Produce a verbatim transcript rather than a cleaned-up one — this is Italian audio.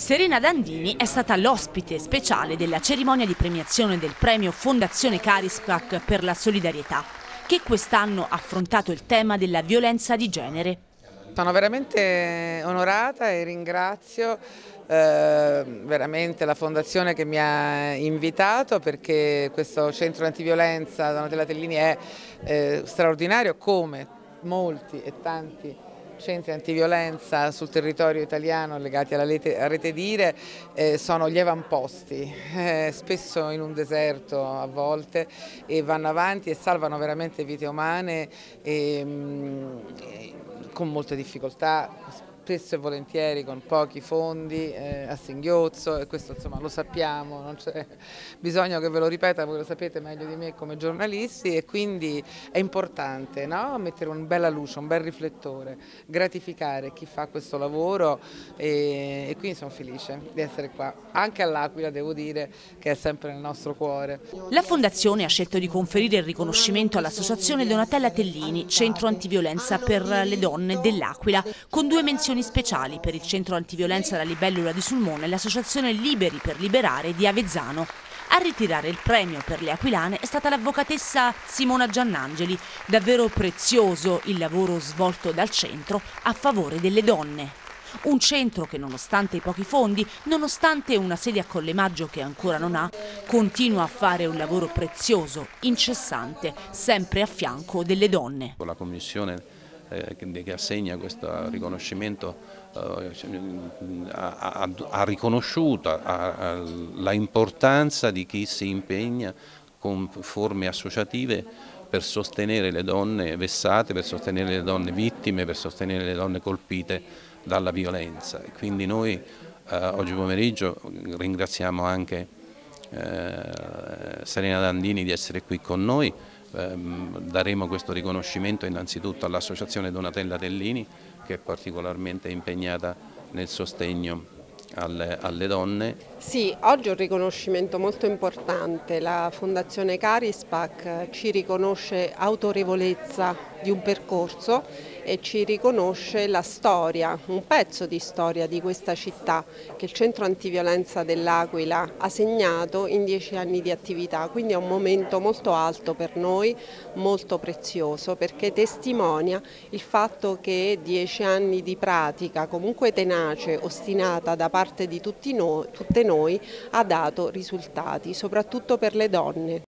Serena Dandini è stata l'ospite speciale della cerimonia di premiazione del premio Fondazione Carispac per la solidarietà, che quest'anno ha affrontato il tema della violenza di genere. Sono veramente onorata e ringrazio eh, veramente la Fondazione che mi ha invitato, perché questo centro antiviolenza Donatella Tellini è eh, straordinario, come molti e tanti centri antiviolenza sul territorio italiano legati alla rete, a Rete Dire eh, sono gli avamposti, eh, spesso in un deserto a volte, e vanno avanti e salvano veramente vite umane e, mh, con molte difficoltà, spesso e volentieri con pochi fondi, eh, a singhiozzo, e questo insomma lo sappiamo, non c'è bisogno che ve lo ripeta, voi lo sapete meglio di me come giornalisti, e quindi è importante, no? Mettere una bella luce, un bel riflettore, gratificare chi fa questo lavoro e, e quindi sono felice di essere qua, anche all'Aquila devo dire che è sempre nel nostro cuore. La Fondazione ha scelto di conferire il riconoscimento all'Associazione Donatella Tellini, Centro Antiviolenza per le Donne dell'Aquila, con due menzioni speciali per il Centro Antiviolenza La Libellula di Sulmona e l'Associazione Liberi per Liberare di Avezzano. A ritirare il premio per le aquilane è stata l'avvocatessa Simona Giannangeli. Davvero prezioso il lavoro svolto dal centro a favore delle donne. Un centro che, nonostante i pochi fondi, nonostante una sede a Colle Maggio che ancora non ha, continua a fare un lavoro prezioso, incessante, sempre a fianco delle donne. La commissione eh, che assegna questo riconoscimento eh, ha, ha, ha riconosciuto l'importanza di chi si impegna con forme associative per sostenere le donne vessate, per sostenere le donne vittime, per sostenere le donne colpite dalla violenza. E quindi noi eh, oggi pomeriggio ringraziamo anche eh, Serena Dandini di essere qui con noi. Eh, daremo questo riconoscimento innanzitutto all'Associazione Donatella Tellini, che è particolarmente impegnata nel sostegno alle, alle donne. Sì, oggi è un riconoscimento molto importante. La Fondazione Carispac ci riconosce autorevolezza di un percorso e ci riconosce la storia, un pezzo di storia di questa città che il Centro Antiviolenza dell'Aquila ha segnato in dieci anni di attività, quindi è un momento molto alto per noi, molto prezioso, perché testimonia il fatto che dieci anni di pratica comunque tenace, ostinata da parte di tutti noi, tutte noi, ha dato risultati, soprattutto per le donne.